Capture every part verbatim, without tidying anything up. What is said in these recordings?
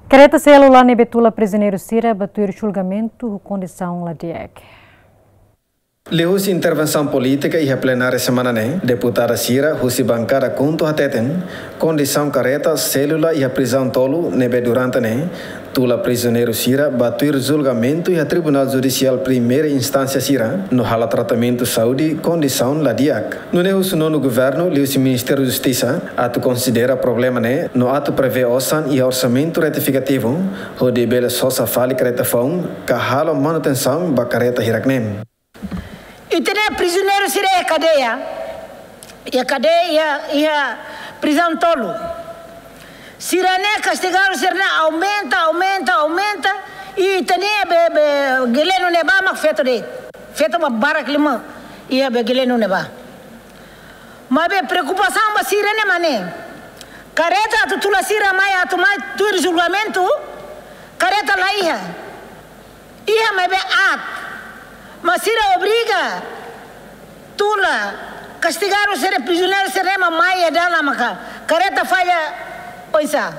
Careta celular ne betula prisioneiro Sira batuir julgamento condição la dieg. Lehus intervenção política e a plenária semana né, deputada Sira, husi bancada conto hateten, condição careta célula e a prisão tolo nebe durante né, tula prisioneiro Sira batuir julgamento e a Tribunal Judicial primeira instância Sira, no hala tratamento saúde, condição la diag. No lehus nono governo, lehus Ministério da Justiça, atu considera problema né, no atu prevê osan e orçamento retificativo, o de bela sosa fali careta fão, ka hala manutenção ba careta hiraknem. E tem prisioneiro Sira e cadeia, e a cadeia e a prisão tolo. Sira ne castigado Sira aumenta, aumenta, aumenta e tem be geleno neba mak feto de, feto uma barra clima e a be geleno neba. Mas be preocupação ba Sira ne mané. Careta tu tula Sira mai atu mai tu julgamento, careta lá ia, ia mai be at. Mas Sira obriga tula castigar o ser prisioneiro ser uma maia dela maca careta falha poisa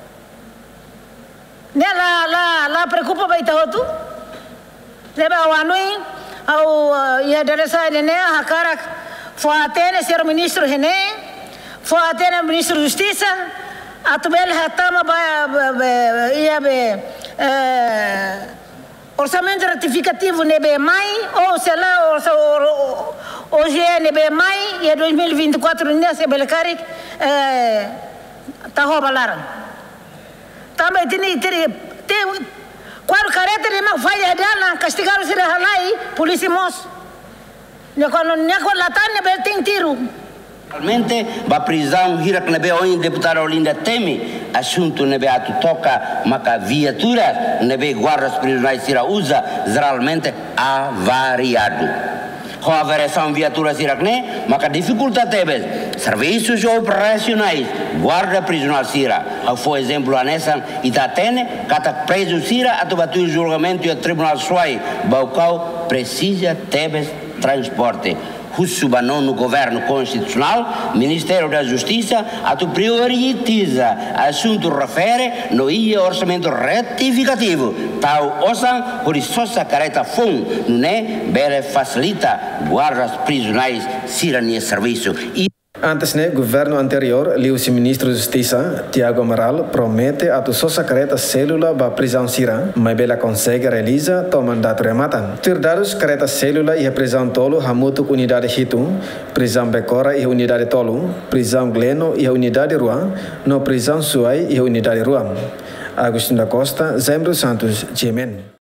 nela lá lá preocupa baita outro leva o anui ao ia deresa nene a cara foi até ser ministro René foi até ministro da Justiça a tubel hatama ba ia be orçamento ratificativo nebe mai ou sei lá hoje é nebe mai e dois mil e vinte e quatro nesse belcaric tá roubaram também tem tem tem qual careta de mal falha dela castigar o sira halai polícia mos ne quando ne quando lá tá nebe tem tiro. Realmente, a prisão hirak nebe oin deputada Olinda Teme, assunto nebe atu toca, maca viatura nebe guardas prisionais Sira usa, geralmente avariado. Com a variação viaturas irakne, maca dificuldade tebe, serviços operacionais, guarda prisional Sira. Foi exemplo anessa itatene, cata preso Sira, atu batu julgamento e o tribunal suai, baucau precisa tebe transporte. Hussubanon no governo constitucional, Ministério da Justiça, atu prioritiza assunto refere no I A orçamento retificativo. Tal osan, por isso essa careta fun, não é? Bele facilita guardas prisionais sirania serviço. E Antes, né, governo anterior, o ministro da Justiça, Tiago Amaral, promete a tu sosa careta célula ba prisão Sira, mas ela consegue realizar o mandato rematan. Tirdados careta célula e a prisão tolo, hamutuk unidade Hitu, prisão Becora e a unidade tolo, prisão Gleno e a unidade Ruam, no prisão Suai e a unidade Ruam. Agostinho da Costa, Zembro Santos, G M N.